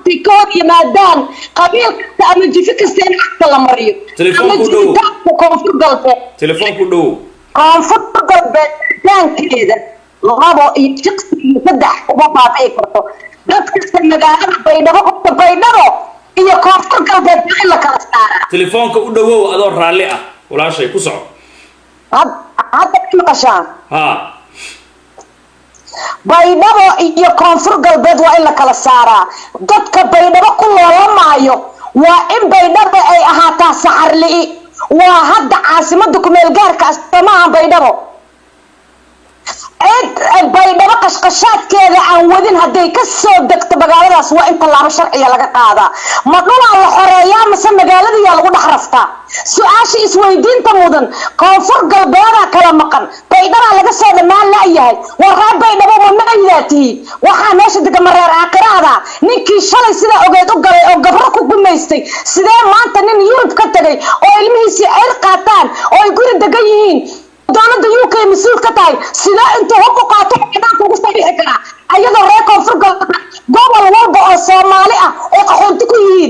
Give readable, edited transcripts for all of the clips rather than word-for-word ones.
تكون يمادان قبيل أما جفك السين حتى لمريو تليفون كله كونفور قلبي تليفون كله كونفور قلبي كان كذا لغابو يشخص يفتح وما في كرتو dadka magaalada baydhabo qofka baydhabo iyo koonfur galbeed in la kala saaro telefoonka u dhawow adoo raali ah walaashay ku soco hadda maqashaan ha baydhabo iyo koonfur galbeed waa in la kala saaraa dadka baydhabo ku loolamaayo waa in baydhabo ay ahaataa saxarli waa hadda caasimada ku meel gaarka asamaha baydhabo baydhabo qashqashaadkeeda aan wadin haday ka soo degto magaaladaas waa in tallaabo sharciya laga qaadaa ma dhulaa la xoreeyaa mise magaalada yaa lagu dhex raftaa su-aasha isweydiinta mudan koonfur galbeeda kala maqan baydhaba laga soo dhammaan laayahay waraa baydhabo ma maydaatihi waxaa meesha degan mareer aakhiraada ninkii shalay sida ogeed u galay oo gabro ku gumaystay sidee maanta nin yurub ka tagay oo ilmihiisii ceyr qaataan oo ay guri degan yihiin dowladda UK مسؤول كتاي سلا أنت هم قاتل كذا كوكس تبيه كذا أيضا رأيكم فرق قبل والبا الصومالية يقحونتكوين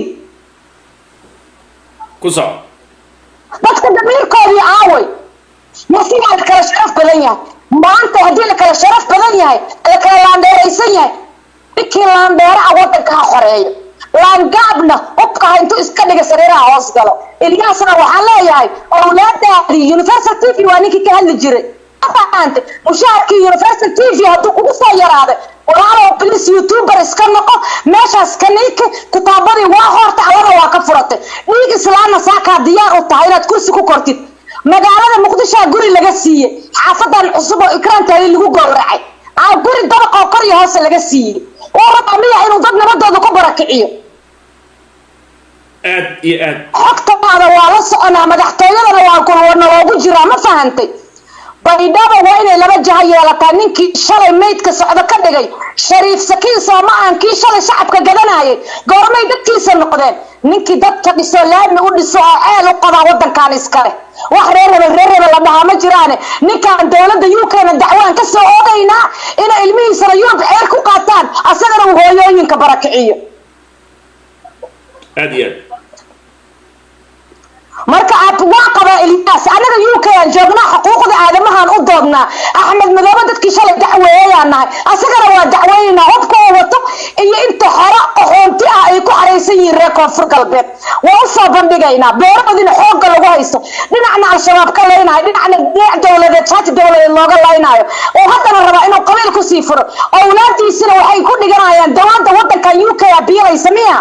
كوسا بس كدمير كوري عاوي مسيح على كلا شرف بدنيا ما أنت هدي لك كلا شرف بدنيا لك لاندير رئيسية لكن لاندير عوضك آخرية لان قابنا أبقى أنتو إسكادك سريرها عوصقلو إلياسنا وحاليا أولادها يونيفرسال تي في وانيكي كهل الجري أنت مشاركي يونيفرسال تي في هدو قدسة يرادة ولا بليس يوتيوبر اسكنقو ماشا اسكنيك كتابري واخور تعالى واكفرته نيجي سلانا ساكا ديار وطايلات كرسي كوكورتيد مقالة مقدشة قري لغسية حافظة العصوبة إكران تالي اللي قورعي قري الدبقة وقرية هاسا لغسية ورقمية إنو ضدنا بدو دكو بركعيو xogtaada waa la soconaa madaxtooyadana waa kulwana loogu jiraa ma fahantay baydhabo waa inay laba jaha yeelataa ninkii shalay meydka socdo ka dhigay shariif sakiin soomaan kii shalay shacabka gadanayay goormay dadkiisa noqdeen ninkii dadka dhiso laami u dhiso oo ceel u qadaa wadankan iskale wax reer hebel la dhahaa ma jiraane ninkaan dowladda UK-na dacwaan ka soo oogaynaa inay ilmihiisana yurub ceel ku qaataan asagana uu hooyooyinka barakiciyo marka aad waa qaba Ilyas anaga UK aan joognaa xuquuqda aadamahan u doodnaa Axmed Madoobe dadkii shalay dacweeyanahay asagana waa dacweynaa hubka wato iyo inta xara qoonti ah ay ku xareysan yihiin reer koonfur galbeed waa u soo bandhigaynaa beeradina xoog lagu haysto dhinacna al-shabaab ka leenahay dhinacna dawladeed saati dawladeed looga leenayo oo haddana raba inuu qabiil ku sii furo awlaadiisina waxay ku dhiganayaan dawladda wadanka UK abiyay sameeyaa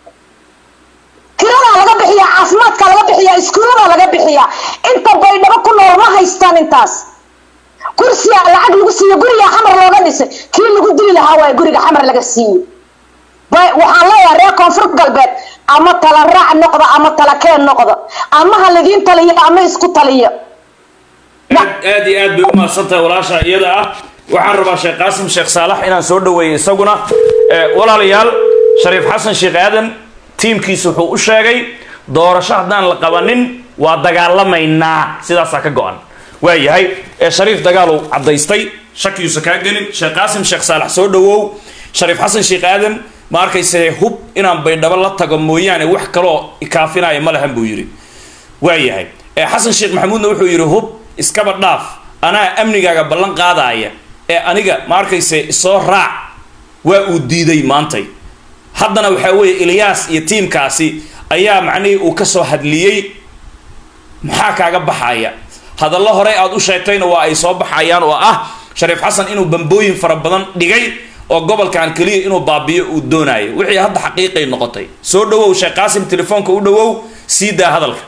كلنا لقى بحيا عاصمات كلا لقى بحيا إسكولنا لقى بحيا أنت بينما كنا ما هيستان انتاس كرسي على عقل كرسي يقولي يا حمر لو قدس كل اللي قدري لهوا يقولي يا حمر لقى السين وحلا يا ريكون فرق قلبت أما تلا الرع النقطة أما تلا كين النقطة أما هالذين تلية أما يسكت تلية آدي بما صنطة ولا شيء يدا وحرب شيخ قاسم شيخ صالح إن سود ويسقنا ولا ريال شريف حسن شيخ آدم tiimkiisu wuxuu u sheegay doorasho hadaan la qabanin waa dagaalamaynaa sidaas ka go'an waayahay shariif dagaalo cadaystay shakiisu ka galin sheekh qaasim sheekh saalax soo dhawow shariif xasan sheekh aadan ma arkaysay hub inaan baydhabo la tago mooyaane wax kale oo ikaafinaya ma lahan buu yiri waayahay xasan sheekh maxamuudna wuxuu yiri hub iskaba dhaaf anaa amnigaaga ballan qaadaya aniga ma arkaysay soo raac waa uu diiday maantay haddana waxa weeye Ilyas iyo teamkaasi ayaa macnii uu ka soo hadliyay maxaa kaaga baxaya hadallo hore aad u sheegtayna waa ay soo baxayaan oo ah Shariif Xasan inuu bambooyin fara badan dhigay oo gobolkan kaliya inuu baabiyo uu doonayo wixii hadda xaqiiqay noqotay soo dhawow Sheekh Qaasim telefoonka u dhawow sida hadalka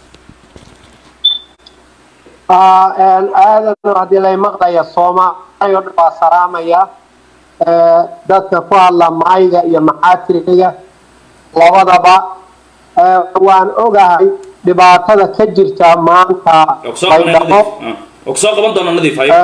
aadana hadii la maqlayo Soomaaliya waa salaamaya dadka ku hadla maayga iyo maxaatiriga labadaba waan ogahay dhibaatada ka jirta maanta baydhabo soo qaban doona nadiif hayo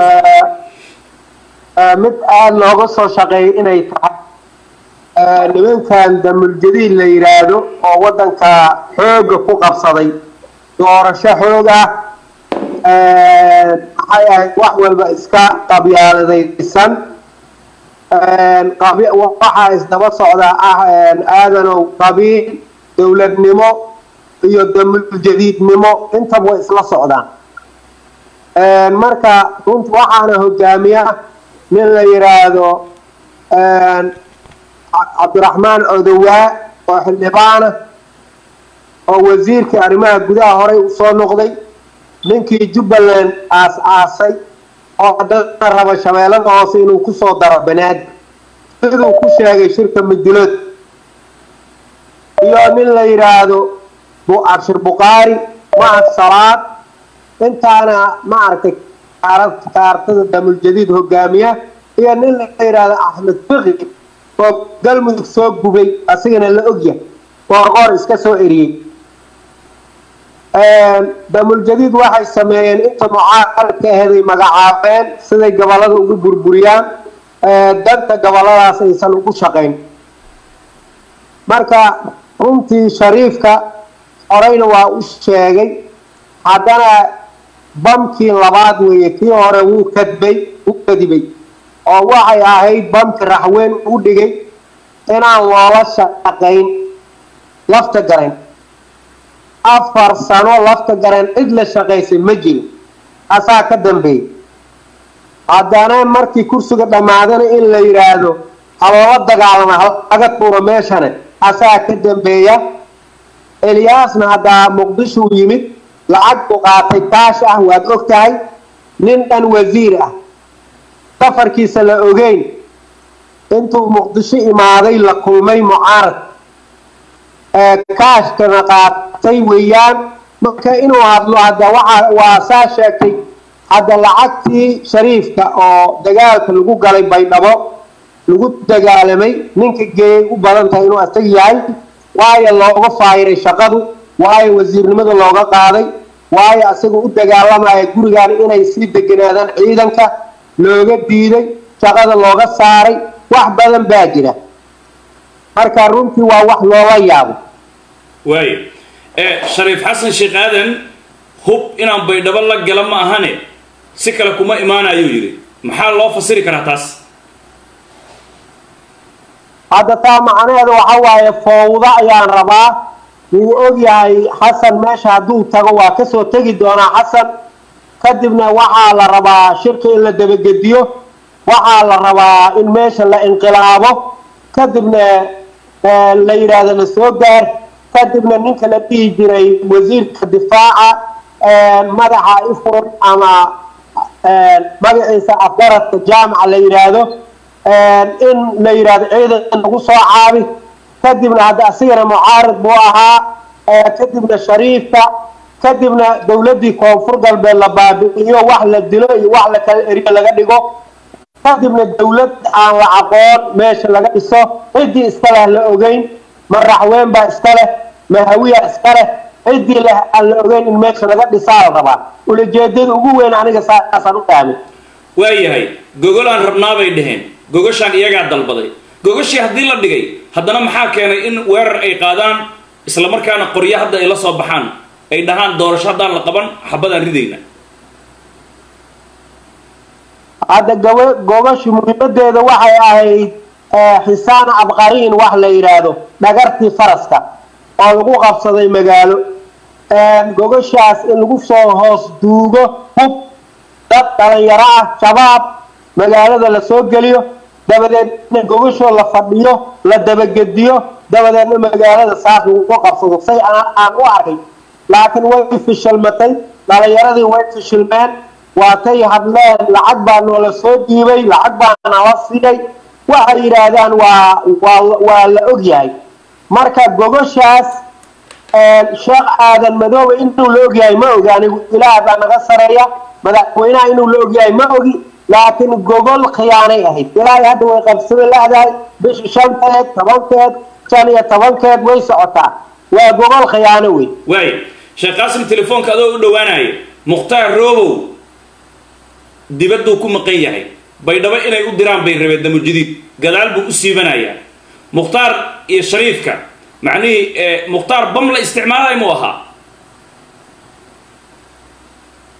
mid aad looga soo shaqeeyay inay tahay nimankan damul jadiid la yiraahdo oo wadanka xooga ku qabsaday doorasho xoog ah wax walba iska qabyaaladaysan waxaa isdaba socdaa aadanow qabiil dowladnimo iyo damuljadiidnimo intaba way isla socdaan marka runtii waxaana hogaamiya nin la yiraahdo cabdiraxmaan odowaa oo xildhibaana oo wasiirka arrimaha gudaha horey u soo noqday ninkii Jubbaland aas-aasay oo dadka raba shabeellada hoose inuu ku soo daro banaadir siduu ku sheegay shirka Midlood iyo nin la yiraahdo Abshir Buqaari Mahad Salaad intaana ma aragtay kaartada damuljadiid hogaamiya iyo nin la yiraahdo Axmed Fiqi oo galmudug soo gubay asigana la ogyahay qoor iska soo eriyay damuljadiid waxay sameeyeen inta mucaaradka ahayd magacaabeen siday gobolada ugu burburiyaan danta goboladaas aysan ugu shaqayn marka runtii shariifka horeyna waa u sheegay haddana bamkii labaad weeye kii hore wuu kadibay oo waxay ahayd bamki raxweyn u dhigay inaan loola shaqayn lafta garayn 4 sano lafta garayn cid la shaqaysay ma jiro asaa ka dambeeyay haddana markii kursiga dhamaadana in la yiraahdo haloola dagaalama laga tuuro meeshana asaa ka dambeeya Eliyaasna hadda Muqdisho yimid lacag u qaatay kaash ah waad ogtahay nin dhan wasiir ah safarkiisa la ogeyn intuu Muqdisho imaaday la kulmay mucaarad kaash kana qaatay weeyaan marka inuu hadlo hadda waa saa sheegtay hadda lacagtii shariifka oo dagaalka lagu galay Baydhabo lagu dagaalamay ninka geeyay u badan tahay inuu asag yahay waayo looga faayiray shaqadu waayo wasiirnimada looga qaaday waayo asagu u dagaalamaya gurigaan inay sii deganaadaan ciidanka looga diiday shaqada looga saaray wax badan baa jira marka runtii waa wax loola yaabo waayo Shariif Xasan Sheekh Aadan hub inaan Baydhabo la gala ma ahane si kale kuma imaanayo yiri maxaa loo fasiri karaa taas hadda taa macnaheedu waxa waaye fowda ayaan rabaa wuu ogyahay xasan meesha hadduu tago waa ka soo tegi doonaa xasan kadibna waxaa la rabaa shirka in la dabagediyo waxaa la rabaa in meesha la inqilaabo kadibna la yiraahdo la soo gaar kadibna ninka la dhihi jiray wasiirka difaaca madaxa ifur ama magaciisa afgaradka jaamaca la yiraahdo in la yiraahdo ciidan lagu soo caabi kadibna hadda asigana mucaarad buu ahaa kadibna shariifka kadibna dawladii koonfur galbeed la baabi'iyo wax la dilo iyo wax la kala eriyo laga dhigo kadibna dawlad aan la aqoon meesha laga dhiso cidii iska leh la ogeyn ma raxweyn baa iska leh ma hawiya iska leh cidii leh aan la ogeyn in meesha laga dhisaa la rabaa ulajeedada ugu weyn aniga saasaan u fahmay waayahay gogolaan rabnaa bay dhaheen gogashaan iyagaa dalbaday gogashii haddii la dhigay haddana maxaa keenay in weerar ay qaadaan isla markaana qoryo hadda ay la soo baxaan ay dhahaan doorasho haddaan la qaban xabadaan ridayna hadda gogashi muhiimadeeda waxay ahayd xisaan abqariin wax la yiraahdo dhagartii faraska oo lagu qabsaday magaalo gogashaas in lagu soo hoos duugo hub dad dhalinyaro ah shabaab magaalada la soo geliyo dabadeedna gogashoo la fadhiyo la dabagediyo dabadeedna magaalada saas lagu qabsado say aan u arkay laakiin way fishilmatay dhalinyaradii way fishilmeen waatay hadleen lacag baa noola soo dhiibay lacag baa nala siiyay waxay yiraahdaan waa la ogyahay marka gogashaas sheekh aadan madoobe inuu la ogyahay ma ogi anigu ilaah baa naga sareeya madaxweynaha inuu la ogyahay ma ogi laakiin gogol khiyaanay ahayd ilaahay hadda way qabsada lahdahay bishi 5 10 15 way socotaa waa gogol khiyaano wey way sheekh qaasim telefoonka adoo u dhawaanay mukhtaar roobow dibaddu ku maqan yahay Baydhabo inay u diraan bay rabeen damuljadiid gadaal buu u siibanayaa mukhtaar iyo shariifka macni mukhtaar bam la isticmaalay mu aha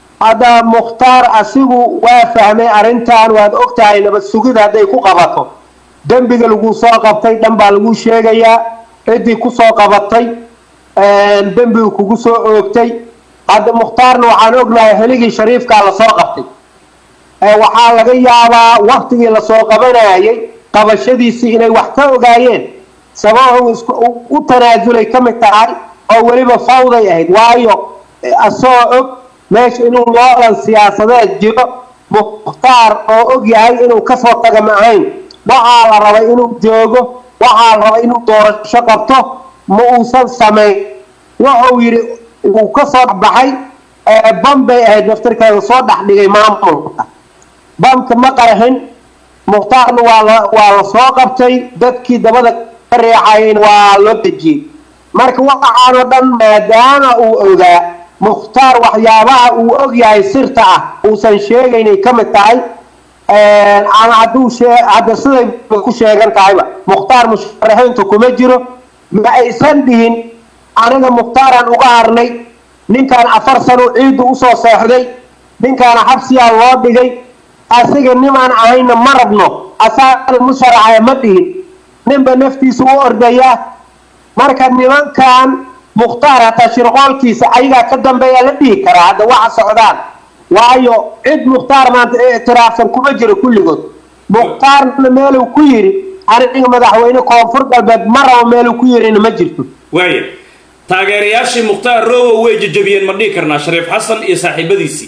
هذا مختار أسيبه وافهمي أرنتان وهذا أكتاي نبت سجود هذا يكون قبضه dembiga lagu soo qabtay dhan baa lagu sheegayaa ciddii ku soo qabatay dembiga kugu soo oogtay hadda mukhtaarna waxaan ognahay xilligii shariifkaa lasoo qabtay waxaa laga yaabaa waktigii lasoo qabanayay qabashadiisii inay wax ka ogaayeen sababu u tanaasulay ka mid tahay oo weliba fawday ahayd waayo asoo og meesha inuu loolan siyaasadeed jiro mukhtaar oo og yahay inuu kasoo taga ma ahayn waxaa la rabay inuu joogo waxaa la rabay inuu doorasho qabto ma uusan samayn wuxuu yidhi uu kasoo baxay bam bay ahayd naftirkeeda soo dhex dhigay maamulka bamka ma qarxin mukhtaarna waa la soo qabtay dadkii dabada ka reexayeen waa loo dejiyey marka waxaanoo dhan maadaama uu ogaa mukhtaar waxyaabaha uu og yahay sirta ah uusan sheegaynay ka mid tahay ama hadda siday ku sheegan tahayba mukhtaar musharaxiinta kuma jiro ma aysan dhihin aniga mukhtaaraan uga harnay ninkaan 4 sano ciiddu usoo seexday ninkaana xabsiyaa loo dhigay asiga nimaan ahayna ma rabno asaana musharaxaya ma dhihin ninba naftiisa u ordaya marka nimankan mukhtaar hataa shirqoolkiisa ayagaa ka dambeeya la dhihi karaa hadda waxa socdaan waayo cid mukhtaar maanta ictiraafsan kuma jiro kulligood mukhtaarna meeluu ku yidhi aniga madaxweyne koonfur galbeed ma rabo meeluu ku yidhina ma jirto waaya taageerayaashii mukhtaar rowow way jajabiyeen ma dhihi karnaa shariif xasan iyo saaxiibadiisii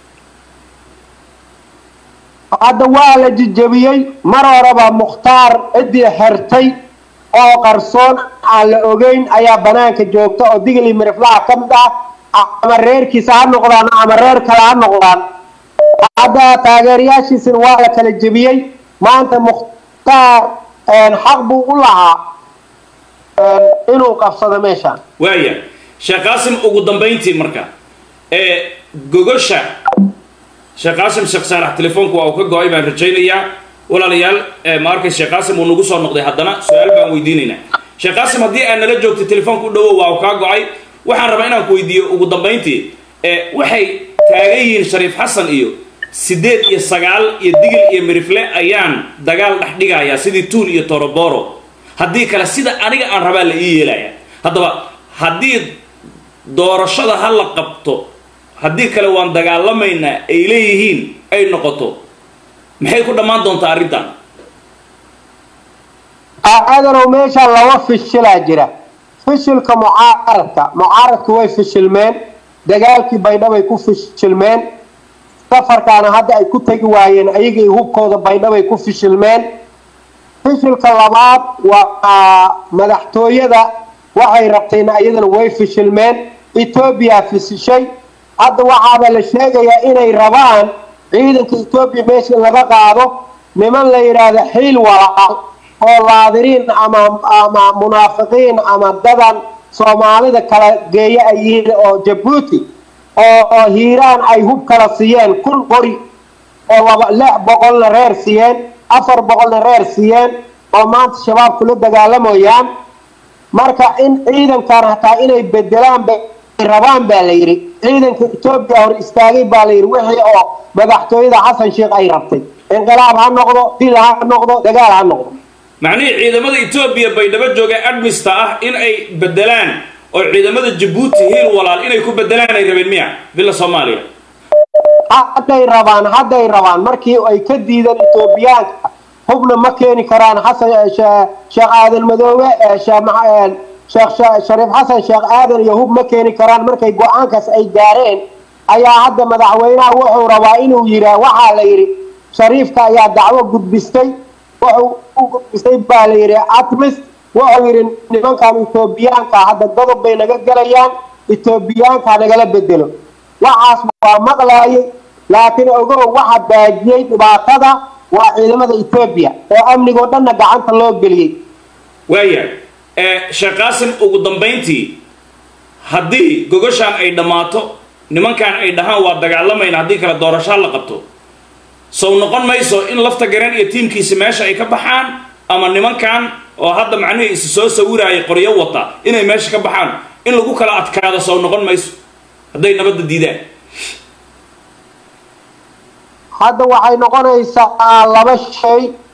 hadda waa la jajabiyey mar horeba mukhtaar ciddii xirtay oo qarsoon aan la ogeyn ayaa banaanka joogta oo digli miriflaha ka mid ah ama reerkiisa ha noqdaan ama reer kale ha noqdaan hadda taageerayaashiisina waa la kala jebiyey maanta mukhtaar xaq buu u lahaa inuu qabsado meeshaan waaya sheekh qaasim ugu dambayntii marka gogosha sheekh qaasim sheekh saalax telefoonku waa uu ka go-ay baan rajaynayaa walaalayaal ma arkay sheekh qaasim uu nagu soo noqday haddana su-aal baan weydiinaynaa sheekh qaasim haddii aad nala joogto telefoonku u dhowow waa uu kaa go-ay waxaan rabaa inaan ku weydiiyo ugu dambayntii waxay taagan yihiin shariif xasan iyo 8 iyo 9 iyo digil iyo mirifle ayaan dagaal dhex dhigayaa sidii tuul iyo toroboro haddii kale sida aniga aan rabaa la ii yeelaya haddaba haddii doorashada ha la qabto haddii kale waan dagaalamaynaa ay leeyihiin ay noqoto maxay ku dhammaan doontaa arrintan adanow meeshaan laba fishilaa jira fishilka mucaaradku way fishilmeen dagaalkii baydhabay ku fishilmeen safarkaana hadda ay ku tegi waayeen ayagii hubkooda baydhabay ku fishilmeen fishilka labaad waa madaxtooyada waxay rabteen ayadana way fishilmeen etoobiya fisishay hadda waxaaba la sheegayaa inay rabaan ciidanka etoobiya meesha laga qaado niman la yidhaahdo xiil walaal oo laadiriin ama munaafiqiin ama dadan soomaalida kala geeya ay yihiin oo jabuuti oo hiiraan ay hub kala siiyeen 1,000 qori oo 600 reer siiyeen 400 reer siiyeen oo maanta shabaabku la dagaalamayaan marka in ciidankan hataa inay bedelaan rabaan baa la yidhi ciidanka etoobiya hor istaagay baa la yidhi wixii oo madaxtooyada xasan sheekh ay rabtay inqilaab ha noqdo dil ha noqdo dagaal ha noqdo macnihii ciidamada etoobiya baydhabo jooga admista ah in ay bedelaan oo ciidamada jabuuti hiil walaal inay ku bedelaan ay rabeen miya villa soomaaliya hadday rabaan markii ay ka diideen etoobiyaanka hubna ma keeni karaan xasan sheekh aadan madoobe shariif xasan sheekh aadan iyo hub ma keeni karaan markay go-aankaas ay gaareen ayaa hadda madaxweynaha wuxuu rabaa inuu yidhaah waxaa la yidhi shariifka ayaa dacwo gudbistay wuxuu u gudbistay baa la yidhi atmis wuxuu yidhi nimankan etoobiyaanka hadda godob bay naga gelayaan etoobiyaanka nagala bedelo waxaas waa maqlaayay laakiin ogow waxa baajiyey dhibaatada waa ciidamada etoobiya oo amnigoo dhanna gacanta loo geliyey waaya sheekh qaasim ugu dambayntii haddii gogoshaan ay dhammaato nimankan ay dhahaan waa dagaalamayna haddii kale doorashaa la qabto sow noqon mayso in lafta garan iyo tiimkiisa meesha ay ka baxaan ama nimankan oo hadda macnihii isu soo sawiraayay qoryo wata inay meesha ka baxaan in lagu kala adkaado sow noqon mayso hadday nabadda diidaan hadda waxay noqonaysaa laba shay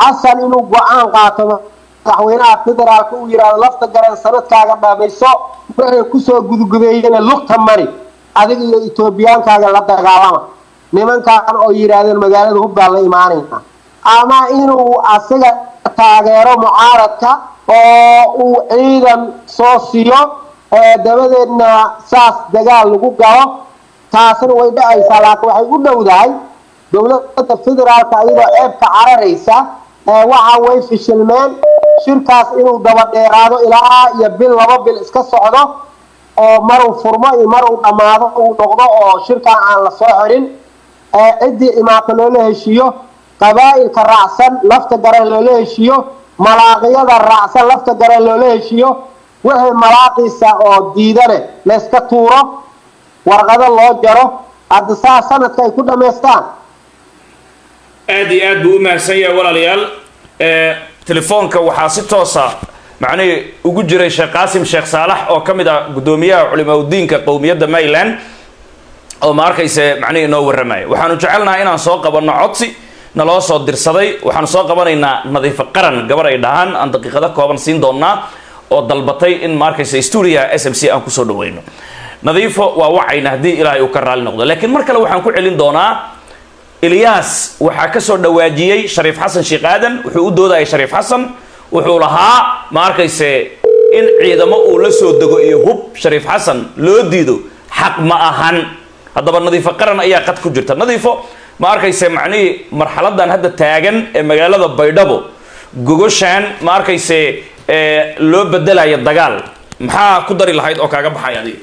xasan inuu go-aan qaato madaxweynaha federaalka uu yidhaahdo lafta garan sanadkaaga dhaamayso waxay kusoo gudgudeeyeen lugta mari adiga iyo Ethiopiaankaaga la dagaalama nimankaan oo yiraahdeen magaalada hubbaa la imaanayna ama inuu asaga taageero mucaaradka oo uu ciidan soo siiyo dabadeedna saas dagaal lagu galo taasina way dhacaysaa laakiin waxay u dhowdahay dowladda federaalka iyadoo ceebka cararaysa waxa way fishilmeen shirkaas inuu daba dheeraado ilaa iyo bil laba bil iska socdo oo maruu furmo iyo maruu dhamaado uu noqdo oo shirkan aan la soo xirin cidii imaata loola heshiiyo qabaa'ilka raacsan lafta garan loola heshiiyo malaaqiyada raacsan lafta garan loola heshiiyo wixii malaaqiisa oo diidane la iska tuuro warqado loo jaro hadda saa sanadka ay ku dhamaystaan aad iyo aad buu u mahadsan yahay walaalayaal telefoonka waxaa si toosa macnihii ugu jiray sheekh qaasim sheekh saalax oo ka mid ah guddoomiyaha culimaudiinka qowmiyadda Maryland oo ma arkayse macnihii inoo warramaya waxaanu jecelnahay inaan soo qabanno codsi naloo soo dirsaday waxaanu soo qabanaynaa nadiifo qaran gabar ay dhahaan aan daqiiqado kooban siin doonaa oo dalbatay in ma arkayse stuudiga SMC aan kusoo dhaweyno nadiifo waa wacayna haddii ilaahay uu ka raali noqdo laakiin mar kale waxaan ku celin doonaa إلياس وحكسر دواجيي شريف حسن شيخ آدم وحو دودا شريف حسن وحو لها ما أركيس إن عيدما أولسو دقو إيهوب شريف حسن لو ديدو حق ما أهان هذا بالنظيفة قرن أيها قد كجرت النظيفة ما أركيس معني مرحلة دان هذا تاجن مجال بيدابو جوجوشان ما أركيس لو بدل أي الدجال محا قدر الهيد أو كعب حياة دي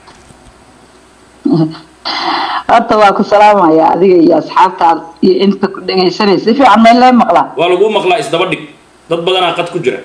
horta waa ku salaamaya adiga iyo asxaabtaada iyo inta ku dhageysanaysa si fiican meel lay maqlaa waa lagu maqlaa isdaba dhig dad badan qad ku jira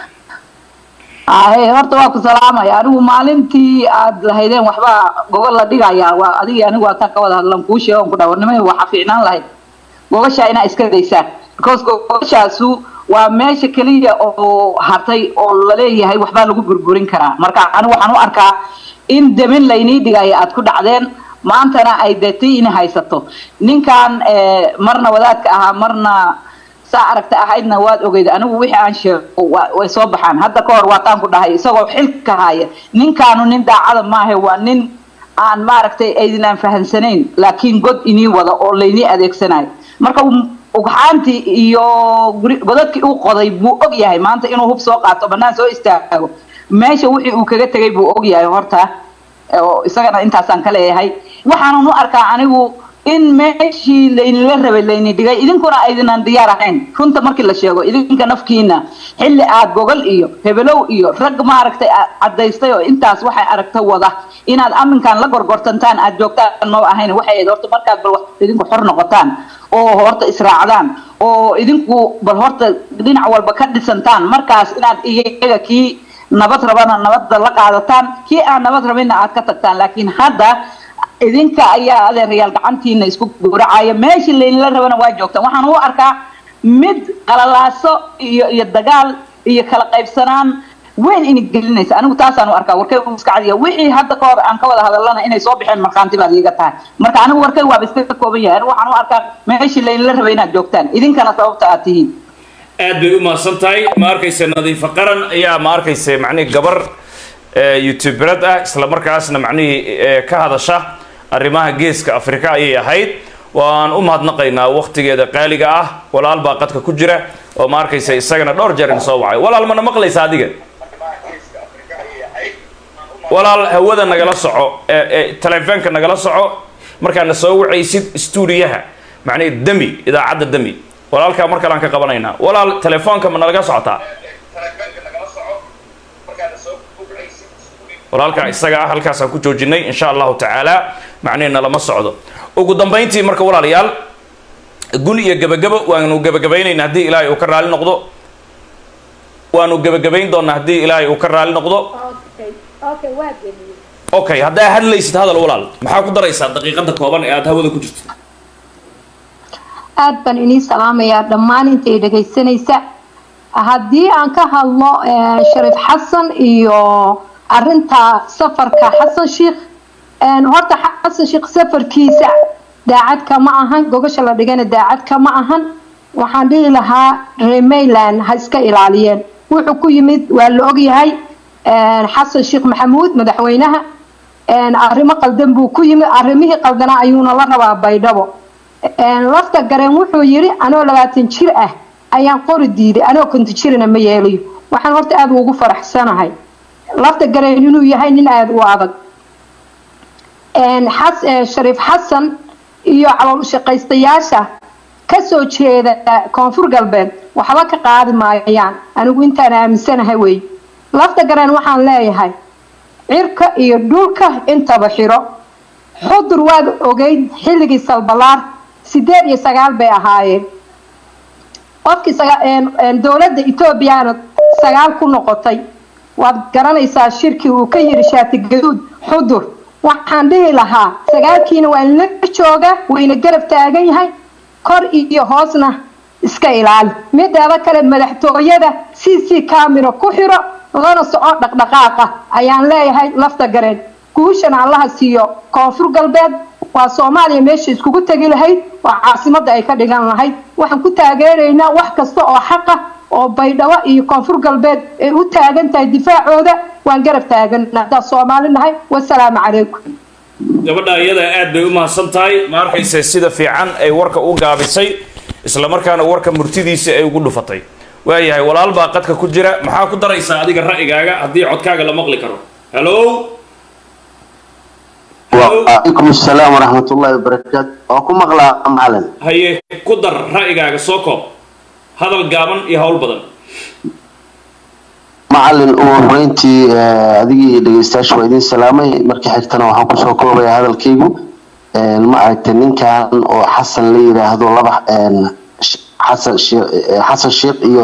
horta waa ku salaamaya anigu maalintii aad lahaydeen waxba gogol la dhigaya waa adiga anigu waa tan ka wada hadlan kuu sheego ku dhawarnimay waxa fiicnaan lahayd gogasha ina iska deysaan because gogashaasu waa meesha kaliya oo hartay oo la leeyahay waxba lagu burburin karaa marka anigu waxaan u arkaa in demin laynii dhigaya aad ku dhacdeen maantana ay dadtii in haysato ninkan marna wadaadka ahaa marna saa aragta ahaydna waad ogeyd anigu wixii aan sheego way soo baxaan hadda ka hor waataan ku dhahay isagoo xilka haya ninkaanu nin daacada maahe waa nin aan maaragtay aydinaan fahansanayn laakiin god inii wada oo laynii adeegsanayo marka ugxaantii iyo godadkii uu qoday buu og yahay maanta inuu hub soo qaato bannaan soo istaago meesha wixii uu kaga tegay buu og yahay horta oo isagana intaasaan ka leeyahay waxaan u arkaa anigu in meeshii laynila rabay layni dhigay idinkuna aydinan diyaar ahayn runta markii la sheego idinka nafkiina xilli aad gogol iyo hebelow iyo rag maaragtay cadaystay oo intaas waxay aragta wada inaad aminkan la gorgortantaan aad joogtaan ma ahayn waxay horta markaad bal idinku xor noqotaan oo horta israacdaan oo idinku bal horta dhinac walba ka dhisantaan markaas inaad iyaga kii nabad rabana nabadda la qaadataan kii aan nabad rabina aad ka tagtaan laakiin hadda idinka ayaa adeerayaal gacantiina isku gowracaya meeshii laynila rabana waa joogtaan waxaan u arkaa mid qalalaaso iyo dagaal iyo kala qaybsanaan weyn in gelinaysa anigu taasaan u arkaa warkay iska cadiya wixii hadda ka hor aan ka wada hadalana inay soo bixeen markaanti baad iiga tahay marka anigu warkay waa iska kooban yahay waxaan u arkaa meeshii laynila rabay inaad joogtaan idinkana sababta aad tihiin aad bay u mahadsan tahay ma arkayse nadiifo qaran ayaa ma arkayse macnihii gabar youtuberad ah isla markaasna macnihii ka hadasha arrimaha geeska afrika ayay ahayd waan u mahadnaqaynaa waqtigeeda qaaliga ah walaal baa qadka ku jira oo ma arkayse isagana dhowr jeer in soo wacay walaal mana maqlaysa adiga walaal hawada nagala soco telefoonka nagala soco markaana soo wacaysid stuudiyaha macnihii dami idaacadda dami walaalka mar kale aan ka qabanaynaa walaal telefoonka ma nalaga socotaa walaalka isaga ah halkaas aan ku joojinay insha allahu tacaala macnihina lama socdo ugu dambayntii marka walaalayaal gun iyo gabagabo waanu gabagabaynaynaa haddii ilaahay uu ka raali noqdo waanu gabagabayn doonaa haddii ilaahay uu ka raali noqdo okay haddaa hadlaysid hadal walaal maxaa ku daraysaa daqiiqada kooban ee aad hawada ku jirto aad baan inii salaamayaa dhammaan intay dhagaysanaysa haddii aan ka hadlo shariif xasan iyo arinta safarka xasan sheekh horta xasan sheekh safarkiisa daacad kama ahan gogasha la dhigana daacad kama ahan waxaan dhihi lahaa reer Mayland ha iska ilaaliyeen wuxuu ku yimid waa la ogyahay xasan sheekh maxamuud madaxweynaha arrimo qaldan buu ku yimid arrimihii qaldana ayuuna la rabaa baydhabo lafta gareen wuxuu yiri anoo 20 jir ah ayaan qori diiday anoo kunti jirina ma yeelayo waxaan horta aad ugu faraxsanahay lafta gareen inuu yahay nin aad u adag shariif xasan iyo calool shaqaystayaasha ka soo jeeda koonfur galbeed waxba ka qaadi maayaan anigu intaan aaminsanahay way lafta gareen waxaan leeyahay cirka iyo dhulka intaba xiro xudur waad ogeyd xilligii salbalaar 8 iyo 9 bay ahaayeen qofkii dowladda Itoobiya 9 ku noqotay waad garanaysaa shirkii uu ka yiri shaati gaduud xudur waxaan dhihi lahaa 9kiina waa la jooga wayna garab taagan yahay kor iyo hoosna iska ilaali midaada kale madaxtooyada CC camera ku xiro lana soo dhaqdhaqaaqa ayaan leeyahay lafta gareen guushan Allah siiyo koonfur galbeed waa Soomaaliya meesha iskugu tagi lahayd waa caasimada ay ka dhigan lahayd waxaan ku taageeraynaa wax kasta oo xaq ah oo baydhabo iyo koonfur galbeed ay u taagan tahay difaacooda waan garab taaganaa Soomaalinahay wassalaamu calaykum gabadha iyada aad bay u mahadsan tahay ma arkaysaa sida fiican ay warka u gaabisay isla markaana warka murtidiisa ay ugu dhufatay waayahay walaal baa qadka ku jira maxaa ku daraysaa adiga ra'yigaaga haddii codkaaga la maqli karo hello وعليكم السلام ورحمة الله وبركاته وكم أغلى معلن هي كدر رأيك سوكو هذا الجامن يهول بدن معلن وانتي هذه دقيقة شويدين سلامي مركي حكتنا وحنكو سوكو بي هذا الكيجو المعتنين كان وحسن لي هذا الله حسن الشيخ iyo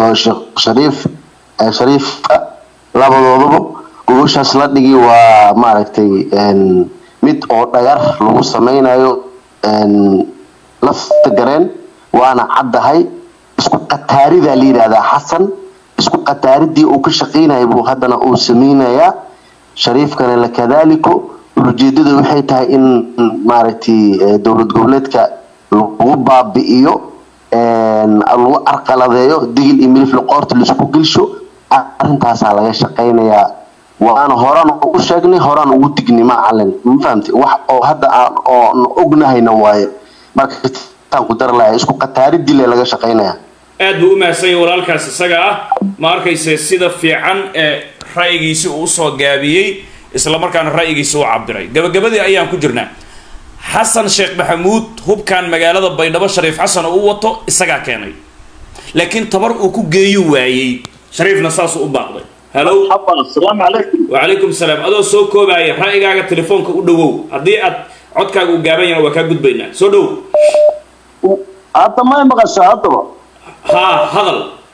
شريف labadooduba gubashaas la dhigi waa maaragtay mid oo dhayar lagu sameeynayo lafta gareen waana cadahay isku qataarida liirada xasan isku qataaridii uu ka shaqeynayay buu hadana uu sameeynaya shariifkana la kadaaliko ujeedadu waxay tahay in maaragtay dawlad goboleedka lagu baabi'iyo lagu arqaladeeyo digil iyo milif qoorta la isku gilsho arintaas laga shaqeynayaa وانا هوران ugu sheegnay horaan ugu dignay macalin ma fahamtay wax oo hadda aan ognahay nawaay marka taan ku dar lahay isku qataaridii laga shaqeynaya aad buu u maasay walaalkaas isaga ah ma arkaysaa sida fiican ee ra'yigiisa uu soo gaabiyay isla markaana ra'yigiisa uu cabiray gabagabadii ayaan ku jirnaa xasan sheekh maxamuud hubkan magaalada baydhabo shariif xasan uu wato isaga keenay laakiin tabar uu ku geeyo waayay shariifna saas u baaqday هلو السلام عليكم وعليكم السلام أدو سو كوباي رأيك تليفونك ودو هدي عدك وجابين وكاجود بينا سو دو هذا ما يبغى شهادة ها هذا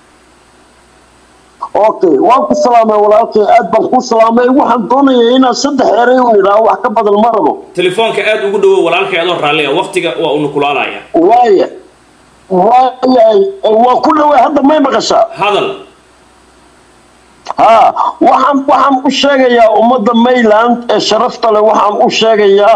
اوكي وانكو السلامة ولا اوكي ادبا السلامة وحن دوني هنا صدح اريو الى وحكا بدل مرضو تليفونك اد وقدو والالك ادو راليا وقتك ونكولالايا وايا وكل واحد ما يبغى هذا ها waxaan u sheegayaa umada Mayland ee sharafta leh waxaan u sheegayaa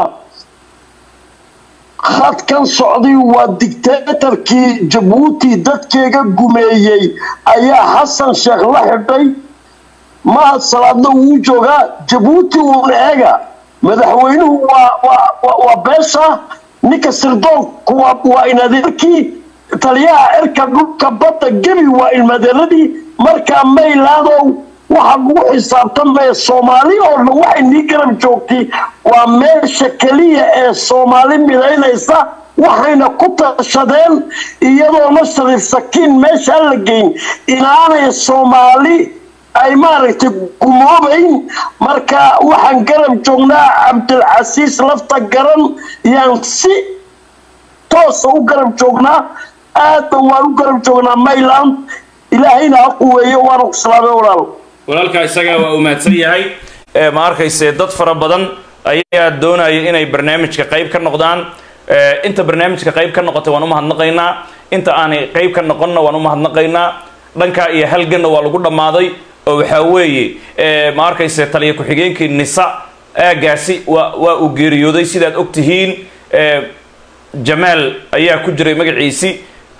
khadkan socday waa dictatorkii Djibouti dadkeega gumeeyay ayaa Xasan Sheekh la xidhay ma salaadna uu jooga Djibouti uu eega madaxweynuhu waa beesha ninka sirdoonku waa inadeerkii taliyaha erka dhulka badda gebi waa ilmadeeladii marka Mayland waxa lagu xisaabtamay Soomaali oo waxay ni garab joogtay waa meesha kaliya ee Soomaali midaynaysa waxayna ku tashadeen iyadoo la shariif sakiin meesha la geyn inaanay Soomaali ay maaragtay gumoobayn marka waxaan garab joognaa Cabdilcasiis lafta garan yaan si toos u garab joognaa aad waan u garab joognaa Mayland ilaahayna aqweeyo waan ku salaamay walaal walaalka isaga waa u mahadsan yahay ma arkayse dad fara badan ayaa doonaya inay barnaamijka qayb ka noqdaan inta barnaamijka qayb ka noqotay waan u mahadnaqaynaa inta aanay qayb ka noqonna waan u mahadnaqaynaa dhanka iyo halganna waa lagu dhamaaday oo waxa weeye ma arkayse taliye ku xigeenkii nisa aagaasi waa u geeriyooday sidaad ogtihiin jamaal ayaa ku jiray magaciisi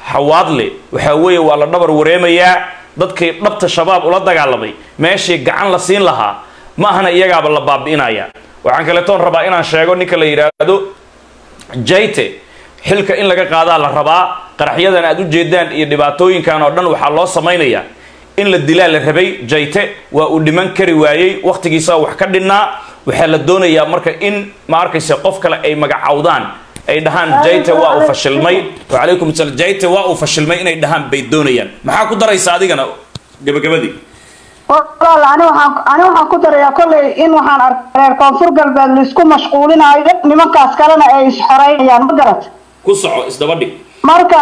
xawaadle waxa weeye waa la dhabar wareemayaa dadkii dhabta shabaab ula dagaalamay meeshii gacan la siin lahaa ma ahana iyagaaba la baabi'inaya waxaan kale toon rabaa inaan sheego ninka la yiraahdo Jayte xilka in laga qaadaa la rabaa qaraxyadan aad u jeedaan iyo dhibaatooyinkan oo dhan waxa loo sameeynaya in la dilaa la rabay Jayte waa uu dhiman kari waayay waqtigiisa wax ka dhinaa waxa la doonayaa marka in ma arkaysa qof kale ay magacawdaan ay dhahaan Jayte waa uu fashilmay wa alaykum asalaam Jayte waa uu fashilmay inay dhahaan bay doonayaan maxaa ku daraysa adigana gabagabadii والله أنا waxaan ku darayaa kulay in waxaan arkay koonfur galbeed la isku mashquulinayo nimankaas kalena ay isxareeyaan ma garat ku soco isdaba dhig marka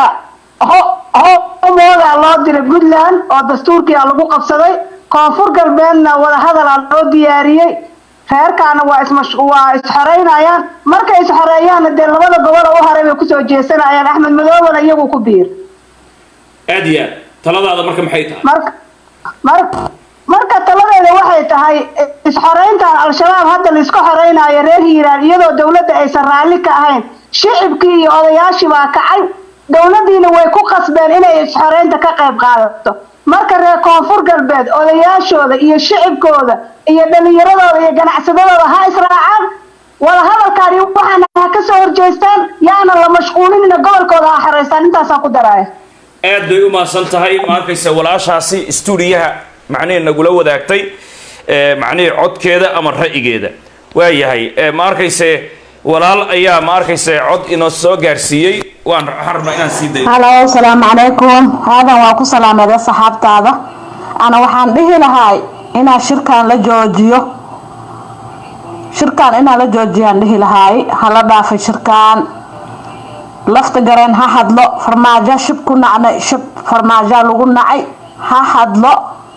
mooda loo diray Puntland oo dastuurkii lagu qabsaday koonfur galbeedna wada hadal loo diyaariyay reerkaana waa isxareynayaan markay isxareeyaan dee labada gobol oo haray way ku soo jeesanayaan Axmed Madowna iyagu ku biir aadiya taladaada marka maxay tahay marka taladeeda waxay tahay isxareyntan al-shabaab hadda la isku xareynayo reer Hiiraan iyadoo dawladda aysan raali ka ahayn shicibkii iyo odayaashii baa kacay dawladdiina way ku qasbeen inay isxareynta ka qayb qaadato marka reer koonfur galbeed odayaashooda iyo shicibkooda iyo dhalinyaradooda iyo ganacsadooda ha israacaan wala hadalkaani waxaana ka soo horjeestaan yaana la mashquulin gobolkooda ha xareystaan intaas ku daraaya aad bay u maasan tahay ma arkaysa walaashaasi stuudiyaha macnee nagula wadaagtay macnee codkeeda ama ra'yigeeda waa yahay ma arkaysa walaal ayaa ma arkaysa cod inoo soo gaarsiiyay waan xarna inaan sii dayo halo assalaamu calaykum haadan waa ku salaamada saxaabtaada ana waxaan dhihi lahaa inaa shirkaan la joojiyo aan dhihi lahaa hala dhaafay shirkaan lafta gareen ha hadlo farmaajo shib ku nacnay shib farmaajo lagu nacay ha hadlo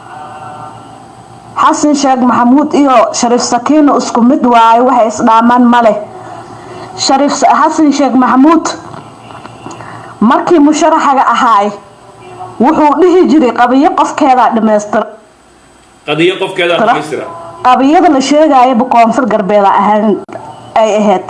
xasan sheekh maxamuud iyo shariif sakiin isku mid waay waxay isdhaamaan male shariif xasan sheekh maxamuud markii musharaxaga ahaay wuxuu dhihi jiray qabiyo qofkeeda dhameystira qabiyada la sheegaayo koonfur galbeed ay ahayd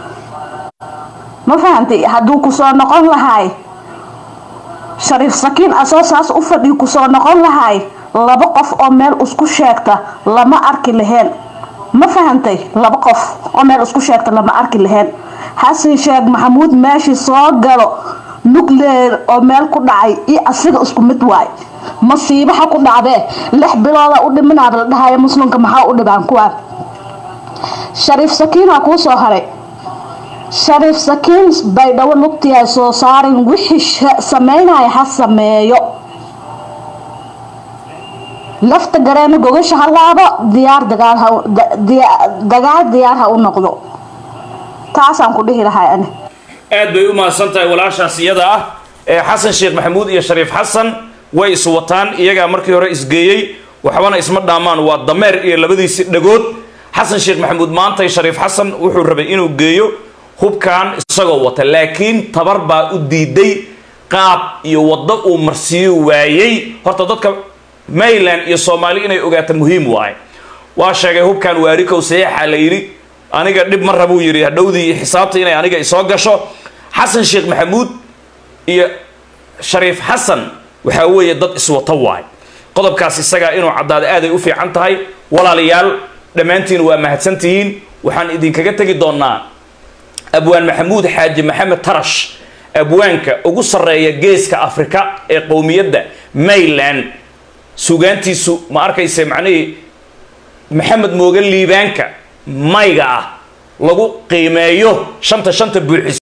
ma fahantay hadduu ku soo noqon lahaay shariif sakiin asoosaas u fadhi ku soo noqon lahaay laba qof oo meel isku sheegta lama arki laheen ma fahantay laba qof oo meel isku sheegta lama arki laheen xasan sheekh maxamuud meeshii soo galo nuclear oo meel ku dhacay iyo asiga isku mid waay masiibaha ku dhacdee 6 bilood u dhimanaa la dhahayo muslimka maxaa u dhibaan kuwa shariif sakiin waa ku soo haray shariif sakiin bay dhawo lugtiya soo saarin wixii sameynay ha sameeyo lafta gareena gogasha halaabo diyaar dagaal ha u noqdo taasaan ku dhihi lahaa ani aad bay u maasantahay walaashaas iyada ah xasan sheekh maxamuud iyo shariif xasan way is wataan iyaga markii hore isgeeyay waxbana isma dhaamaan waa dameer iyo labadiisi dhagood xasan sheekh maxamuud maanta shariif xasan wuxuu rabay inuu geeyo hubkan isagoo wata laakiin tabar baa u diiday qaab iyo wado uu marsiyo waayay horta dadka Mayland iyo Soomaali inay ogaato muhiim waay waa sheegay hubkan waarikow saxiixa la yiri aniga dib mar rabuu yiri hadhowdii xisaabta inay aniga isoo gasho xasan sheekh maxamuud iyo shariif xasan waxa weeye dad iswata waay qodobkaas isaga inuu cadaad aad ay u fiican tahay walaalayaal dhamaantiin waa mahadsantihiin waxaan idinkaga tagi doonaa abwaan maxamuud xaaji maxamed tarash abwaanka ugu sareeya geeska Afrika ee qowmiyadda Mayland suugaantiisu ma arkaysa macnii maxamed mooga liibaanka mayga ah lagu qiimeeyo shanta buuxis